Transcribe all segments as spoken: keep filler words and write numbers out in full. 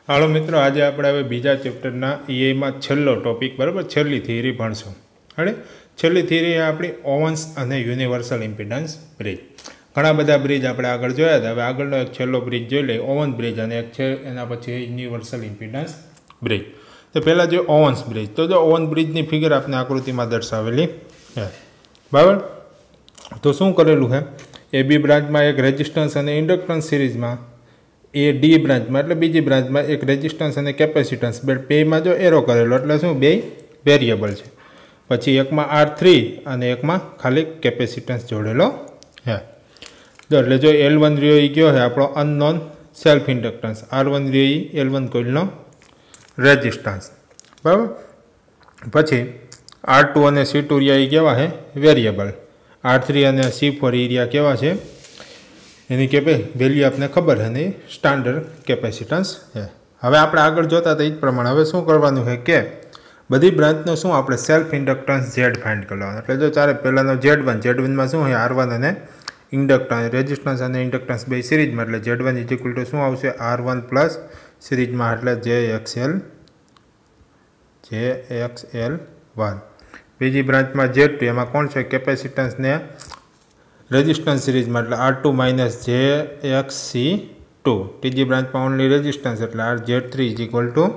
હાલો મિત્રો, આજે આપણે હવે બીજા ચેપ્ટરના ઈએમાં છેલ્લો ટોપિક બરાબર છેલ્લી થિયરી ભણશું. હવે છેલ્લી થિયરી આપણી ઓવન્સ અને યુનિવર્સલ ઇમ્પિડન્સ બ્રિજ. ઘણા બધા બ્રિજ આપણે આગળ જોયા હતા. હવે આગળનો એક છેલ્લો બ્રિજ જોઈ લઈએ, ઓવન બ્રિજ, અને એક છે એના પછી યુનિવર્સલ ઇમ્પિડન્સ બ્રિજ. તો પહેલાં જો ઓવન્સ બ્રિજ, તો જો ઓવન બ્રિજની ફિગર આપણે આકૃતિમાં દર્શાવેલી છે બરાબર. તો શું કરેલું છે, એ બી બ્રાન્ચમાં એક રેઝિસ્ટન્સ અને ઇન્ડક્ટન્સ સિરીઝમાં, એ ડી બ્રાન્ચમાં એટલે બીજી બ્રાન્ચમાં એક રેઝિસ્ટન્સ અને કેપેસિટન્સ, બે બેમાં જો એરો કરેલો એટલે શું બે વેરિયેબલ છે. પછી એકમાં આર થ્રી અને એકમાં ખાલી કેપેસિટન્સ જોડેલો છે. જો એટલે જો એલ વન રહ્યો એ કયો છે આપણો unknown self inductance, R one રહ્યો એ એલ વન કોઇલનો રેઝિસ્ટન્સ બરાબર. પછી આર ટુ અને સી ટુ રહ્યા એ કેવા છે વેરિયેબલ, આર થ્રી અને સી ફોર એ રહ્યા કેવા છે એની કેપે વેલ્યુ આપને ખબર છે ને સ્ટાન્ડર્ડ કેપેસિટન્સ છે. હવે આપણે આગળ જોતા હતા એ જ પ્રમાણે હવે શું કરવાનું છે કે બધી બ્રાન્ચનો શું આપણે સેલ્ફ ઇન્ડક્ટન્સ ઝેડ ફાઇન્ડ કરવાનો. એટલે જો ચારે પહેલાંનો ઝેડ વન, ઝેડ વનમાં શું છે આર વન અને ઇન્ડક્ટન્સ, રેઝિસ્ટન્સ અને ઇન્ડક્ટન્સ બે સિરીઝમાં, એટલે Z one is equal to શું આવશે આર વન પ્લસ સિરીઝમાં એટલે j X L j X L one. બીજી બ્રાન્ચમાં ઝેડ ટુ, એમાં કોણ છે કેપેસિટન્સને રેઝિસ્ટન્સ સિરીઝમાં એટલે R two minus j X C two. ત્રીજી બ્રાન્ચમાં ઓનલી રેઝિસ્ટન્સ એટલે R Z three is equal to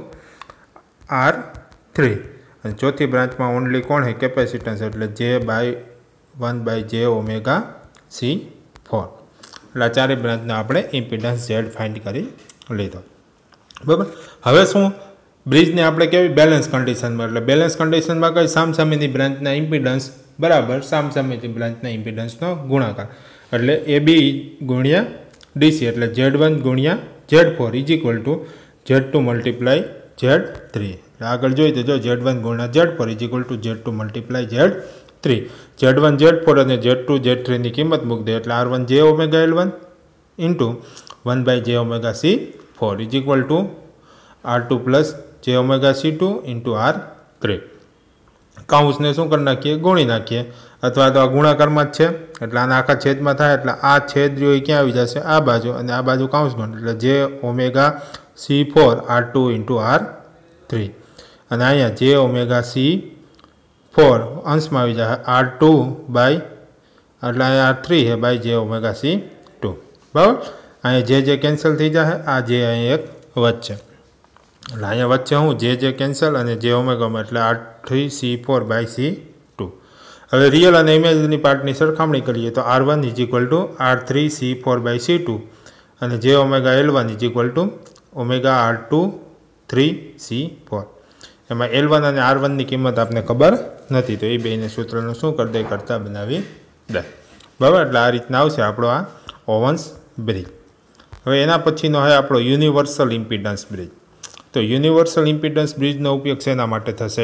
R three. અને ચોથી બ્રાન્ચમાં ઓનલી કોણ છે કેપેસિટન્સ એટલે જે બાય વન બાય જે ઓમેગા સી ફોર. એટલે આ ચારે બ્રાન્ચનો આપણે ઇમ્પિડન્સ ઝેડ ફાઇન્ડ કરી લીધો બરાબર. હવે શું બ્રિજને આપણે કેવી બેલેન્સ કન્ડિશનમાં, એટલે બેલેન્સ કન્ડિશનમાં કઈ સામસામેની બ્રાન્ચના ઇમ્પિડન્સ બરાબર સામસામેની બ્રાન્ચના ઇમ્પિડન્સનો ગુણાકાર, એટલે એ બી ગુણ્યા ડીસી એટલે ઝેડ વન ગુણ્યા Z four is equal to Z two multiply Z three. આગળ જોઈએ તો જો ઝેડ વન ગુણ્યા Z four is equal to Z two multiply Z three. Z one Z four અને ઝેડ ટુ ઝેડ થ્રીની કિંમત મૂકી દે એટલે R one j omega L one into one by જે omega C four is equal to R two plus j omega C two into R three. કાઉન્સને શું કરી નાખીએ ગુણી નાખીએ, અથવા તો આ ગુણાકારમાં જ છે એટલે આના આખા છેદમાં થાય એટલે આ છેદ રહ્યો એ ક્યાં આવી જશે આ બાજુ, અને આ બાજુ કાઉન્સ ગુણ એટલે જે omega C four R two into R three. અને અહીંયા જે ઓમેગા સી ફોર અંશમાં આવી જાય આર ટુ બાય એટલે અહીંયા આર થ્રી છે બાય જે ઓમેગા સી ટુ બરાબર. અહીંયા જે જે કેન્સલ થઈ જાય, આ જે અહીં એક વચ્ચે એટલે અહીંયા વચ્ચે હું જે જે કેન્સલ અને જે ઓમેગામાં એટલે R three C four by C two. હવે રિયલ અને ઇમેજની પાર્ટની સરખામણી કરીએ તો R one is equal to R three C four by C two અને જે omega L one is equal to omega R two three C four. એમાં એલ વન અને આર વનની કિંમત આપને ખબર નથી તો એ બેને સૂત્રનું શું કરી દે કરતાં બનાવી દે બરાબર. એટલે આ રીતના આવશે આપણો આ ઓવન્સ બ્રિજ. હવે એના પછીનો હોય આપણો યુનિવર્સલ ઇમ્પિડન્સ બ્રિજ. તો યુનિવર્સલ ઇમ્પિડન્સ બ્રિજનો ઉપયોગ શેના માટે થશે,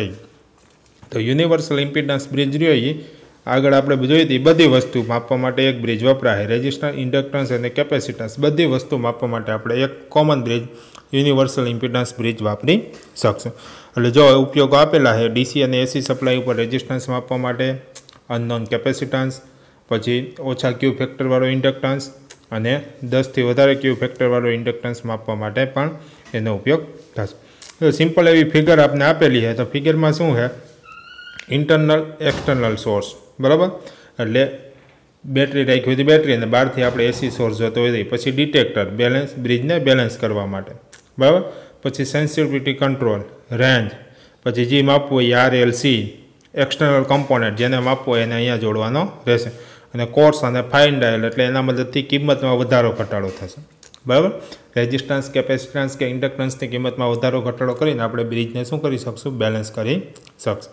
તો યુનિવર્સલ ઇમ્પિડન્સ બ્રિજ રહ્યો એ આગળ આપણે જોઈ હતી બધી વસ્તુ માપવા માટે એક બ્રિજ વપરાય, રેઝિસ્ટન્સ ઇન્ડક્ટન્સ અને કેપેસિટન્સ બધી વસ્તુ માપવા માટે આપણે એક common bridge universal impedance bridge વાપરી શકશું. એટલે જો ઉપયોગો આપેલા છે ડીસી અને એસી સપ્લાય ઉપર રેઝિસ્ટન્સ માપવા માટે, અનનોન કેપેસિટન્સ, પછી ઓછા ક્યુ ફેક્ટરવાળો ઇન્ડક્ટન્સ અને દસથી વધારે ક્યુ ફેક્ટરવાળો ઇન્ડક્ટન્સ માપવા માટે પણ એનો ઉપયોગ થશે. તો સિમ્પલ એવી ફિગર આપને આપેલી છે. તો ફિગરમાં શું છે ઇન્ટરનલ એક્સટર્નલ સોર્સ બરાબર, એટલે બેટરી રાખી હોય તો બેટરી અને બહારથી આપણે એસી સોર્સ જોતો હોય, પછી ડિટેક્ટર બેલેન્સ બ્રિજને બેલેન્સ કરવા માટે બરાબર, પછી સેન્સિટિવિટી કંટ્રોલ, રેન્જ, પછી જે માપવું હોય R L C, external component જેને માપવું હોય એને અહીંયા જોડવાનો રહેશે, અને કોર્સ અને ફાઇન ડાયલ એટલે એના મદદથી કિંમતમાં વધારો ઘટાડો થશે બરાબર. રેઝિસ્ટન્સ કેપેસિટન્સ કે ઇન્ડક્ટન્સની કિંમતમાં વધારો ઘટાડો કરીને આપણે બ્રિજને શું કરી શકશું બેલેન્સ કરી શકશું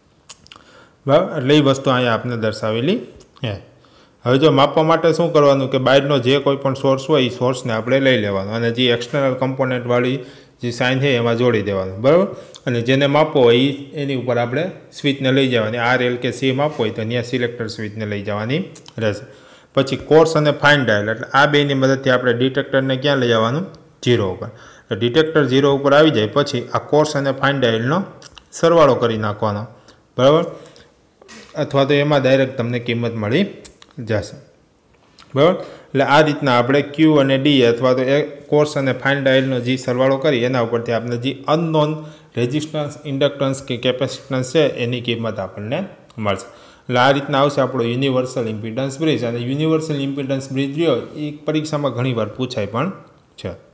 બરાબર. એટલે એ વસ્તુ અહીંયા આપણે દર્શાવેલી છે. હવે જો માપવા માટે શું કરવાનું કે બહારનો જે કોઈ પણ સોર્સ હોય એ સોર્સને આપણે લઈ લેવાનો અને જે એક્સટર્નલ કમ્પોનન્ટવાળી જે સાઇન છે એમાં જોડી દેવાનું બરાબર. અને જેને માપવો હોય એ એની ઉપર આપણે સ્વિચને લઈ જવાની, આર એલ કે સી માપવો હોય તો ત્યાં સિલેક્ટર સ્વિચને લઈ જવાની રહેશે. પછી કોર્સ અને ફાઇન ડાયલ એટલે આ બેની મદદથી આપણે ડિટેક્ટરને ક્યાં લઈ જવાનું ઝીરો ઉપર. તો ડિટેક્ટર ઝીરો ઉપર આવી જાય પછી આ કોર્સ અને ફાઇન ડાયલનો સરવાળો કરી નાખવાનો બરાબર, અથવા તો એમાં ડાયરેક્ટ તમને કિંમત મળી જશે. બરાબર. એટલે આ રીતના આપણે ક્યુ અને ડી અથવા તો એ કોર્સ અને ફાઇન ડાયલનો જે સરવાળો કરી એના ઉપરથી આપણે જે અનનોન રેઝિસ્ટન્સ, ઇન્ડક્ટન્સ કે કેપેસિટન્સ છે એની કિંમત આપણને મળશે. એટલે આ રીતના આવશે આપણો યુનિવર્સલ ઇમ્પિડન્સ બ્રિજ. અને યુનિવર્સલ ઇમ્પિડન્સ બ્રિજ રહ્યો એ પરીક્ષામાં ઘણીવાર પૂછાય પણ છે.